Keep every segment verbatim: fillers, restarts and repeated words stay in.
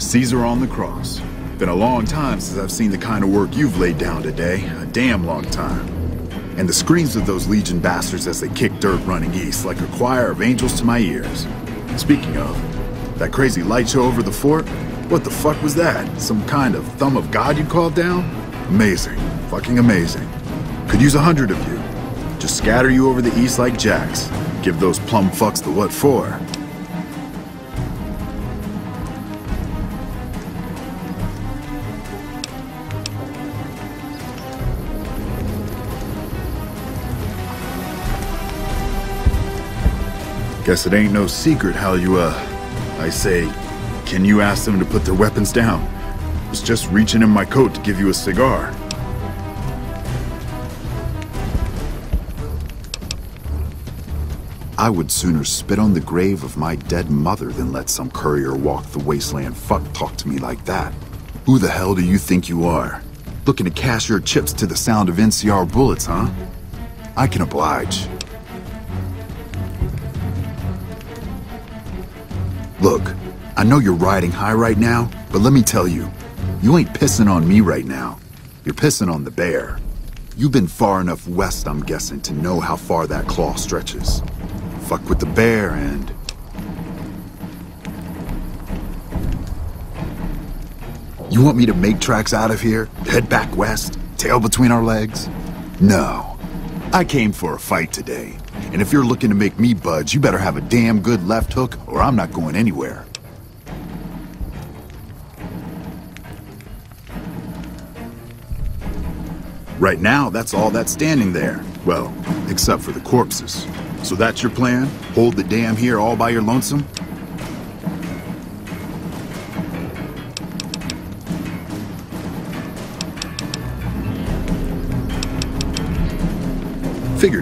Caesar on the cross. Been a long time since I've seen the kind of work you've laid down today. A damn long time. And the screams of those Legion bastards as they kick dirt running east like a choir of angels to my ears. Speaking of, that crazy light show over the fort? What the fuck was that? Some kind of thumb of God you called down? Amazing. Fucking amazing. Could use a hundred of you. Just scatter you over the east like jacks. Give those plum fucks the what for. Guess it ain't no secret how you, uh, I say, can you ask them to put their weapons down? Was just reaching in my coat to give you a cigar. I would sooner spit on the grave of my dead mother than let some courier walk the wasteland fuck talk to me like that. Who the hell do you think you are? Looking to cash your chips to the sound of N C R bullets, huh? I can oblige. Look, I know you're riding high right now, but let me tell you, you ain't pissing on me right now. You're pissing on the bear. You've been far enough west, I'm guessing, to know how far that claw stretches. Fuck with the bear and... You want me to make tracks out of here? Head back west? Tail between our legs? No. I came for a fight today. And if you're looking to make me budge, you better have a damn good left hook, or I'm not going anywhere. Right now, that's all that's standing there. Well, except for the corpses. So that's your plan? Hold the dam here all by your lonesome? Figured.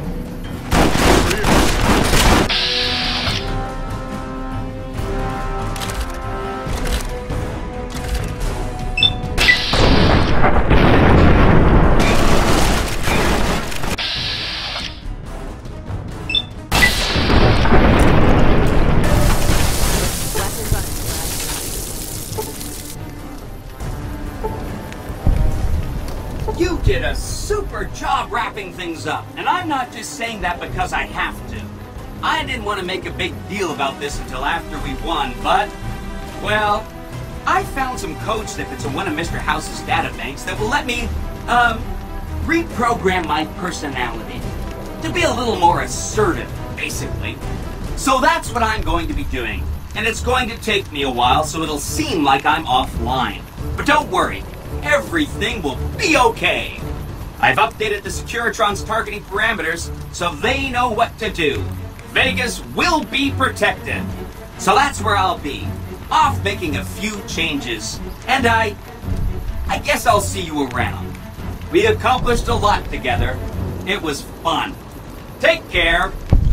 You did a super job wrapping things up, and I'm not just saying that because I have to. I didn't want to make a big deal about this until after we won, but, well, I found some code snippets in one of Mister House's databanks that will let me, um, reprogram my personality to be a little more assertive, basically. So that's what I'm going to be doing, and it's going to take me a while, so it'll seem like I'm offline. But don't worry. Everything will be okay. I've updated the Securitron's targeting parameters so they know what to do. Vegas will be protected. So that's where I'll be, off making a few changes. And I... I guess I'll see you around. We accomplished a lot together. It was fun. Take care.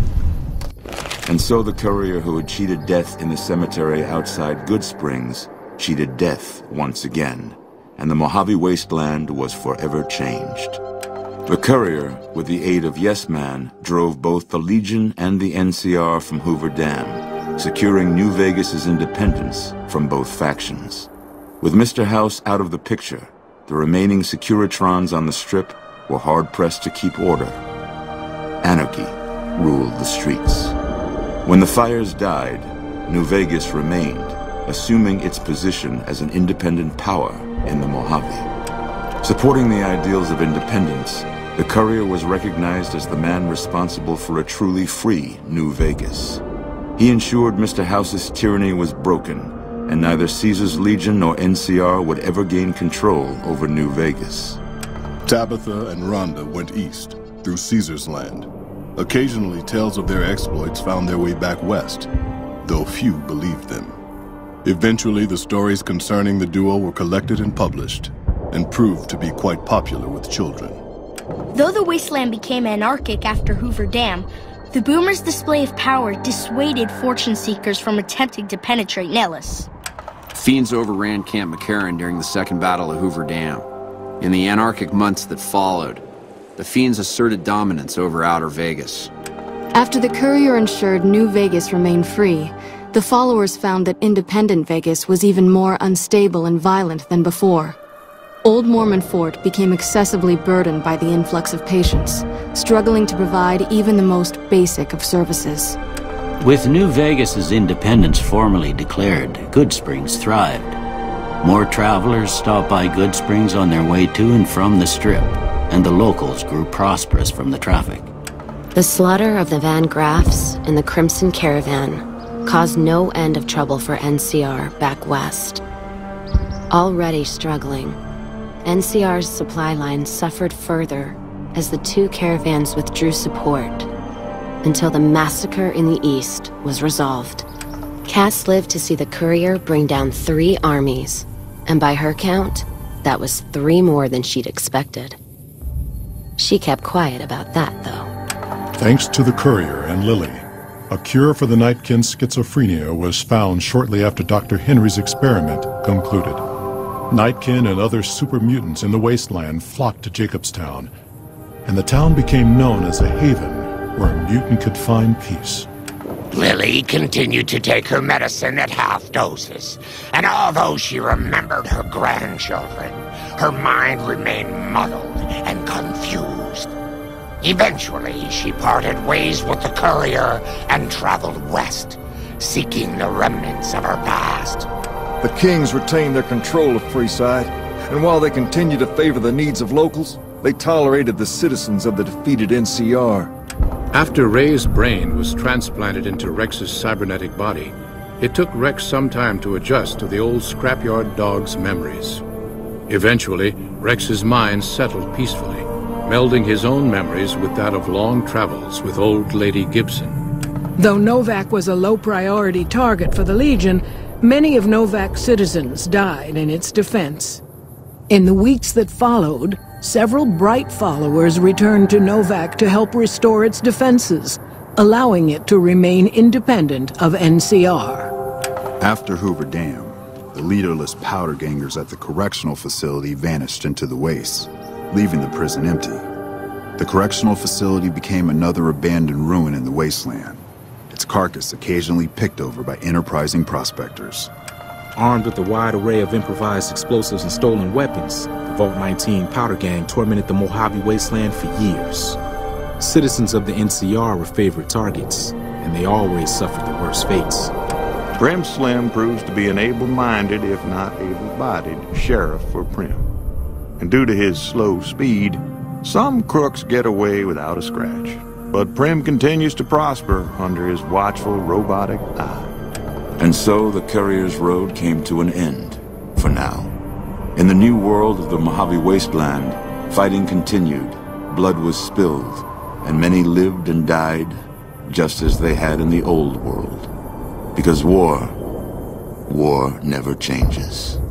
And so the courier who had cheated death in the cemetery outside Goodsprings cheated death once again. And the Mojave Wasteland was forever changed. The courier, with the aid of Yes Man, drove both the Legion and the N C R from Hoover Dam, securing New Vegas's independence from both factions. With Mister House out of the picture, the remaining Securitrons on the Strip were hard-pressed to keep order. Anarchy ruled the streets. When the fires died, New Vegas remained, assuming its position as an independent power in the Mojave. Supporting the ideals of independence, the courier was recognized as the man responsible for a truly free New Vegas. He ensured Mister House's tyranny was broken, and neither Caesar's Legion nor N C R would ever gain control over New Vegas. Tabitha and Rhonda went east, through Caesar's land. Occasionally, tales of their exploits found their way back west, though few believed them. Eventually, the stories concerning the duo were collected and published, and proved to be quite popular with children. Though the wasteland became anarchic after Hoover Dam, the Boomers' display of power dissuaded fortune seekers from attempting to penetrate Nellis. Fiends overran Camp McCarran during the Second Battle of Hoover Dam. In the anarchic months that followed, the Fiends asserted dominance over Outer Vegas. After the courier ensured New Vegas remained free, The followers found that independent Vegas was even more unstable and violent than before. Old Mormon Fort became excessively burdened by the influx of patients, struggling to provide even the most basic of services. With New Vegas's independence formally declared, Goodsprings thrived. More travelers stopped by Goodsprings on their way to and from the Strip, and the locals grew prosperous from the traffic. The slaughter of the Van Graffs and the Crimson Caravan caused no end of trouble for N C R back west. Already struggling, N C R's supply line suffered further as the two caravans withdrew support, until the massacre in the east was resolved. Cass lived to see the courier bring down three armies, and by her count, that was three more than she'd expected. She kept quiet about that, though. Thanks to the courier and Lily, a cure for the Nightkin's schizophrenia was found shortly after Doctor Henry's experiment concluded. Nightkin and other super mutants in the wasteland flocked to Jacobstown, and the town became known as a haven where a mutant could find peace. Lily continued to take her medicine at half doses, and although she remembered her grandchildren, her mind remained muddled and confused. Eventually, she parted ways with the courier and traveled west, seeking the remnants of her past. The Kings retained their control of Freeside, and while they continued to favor the needs of locals, they tolerated the citizens of the defeated N C R. After Ray's brain was transplanted into Rex's cybernetic body, it took Rex some time to adjust to the old scrapyard dog's memories. Eventually, Rex's mind settled peacefully, melding his own memories with that of long travels with old Lady Gibson. Though Novac was a low-priority target for the Legion, many of Novac's citizens died in its defense. In the weeks that followed, several Bright followers returned to Novac to help restore its defenses, allowing it to remain independent of N C R. After Hoover Dam, the leaderless powder gangers at the correctional facility vanished into the wastes, leaving the prison empty. The correctional facility became another abandoned ruin in the wasteland, its carcass occasionally picked over by enterprising prospectors. Armed with a wide array of improvised explosives and stolen weapons, the Vault nineteen Powder Gang tormented the Mojave Wasteland for years. Citizens of the N C R were favorite targets, and they always suffered the worst fates. Prim Slim proves to be an able-minded, if not able-bodied, sheriff for Prim. And due to his slow speed, some crooks get away without a scratch. But Prim continues to prosper under his watchful robotic eye. And so the Courier's Road came to an end, for now. In the new world of the Mojave Wasteland, fighting continued, blood was spilled, and many lived and died just as they had in the old world. Because war, war never changes.